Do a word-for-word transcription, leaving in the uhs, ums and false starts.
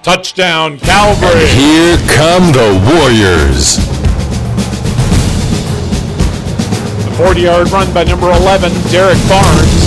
Touchdown, Calvary. And here come the Warriors. The forty-yard run by number eleven, Derek Barnes.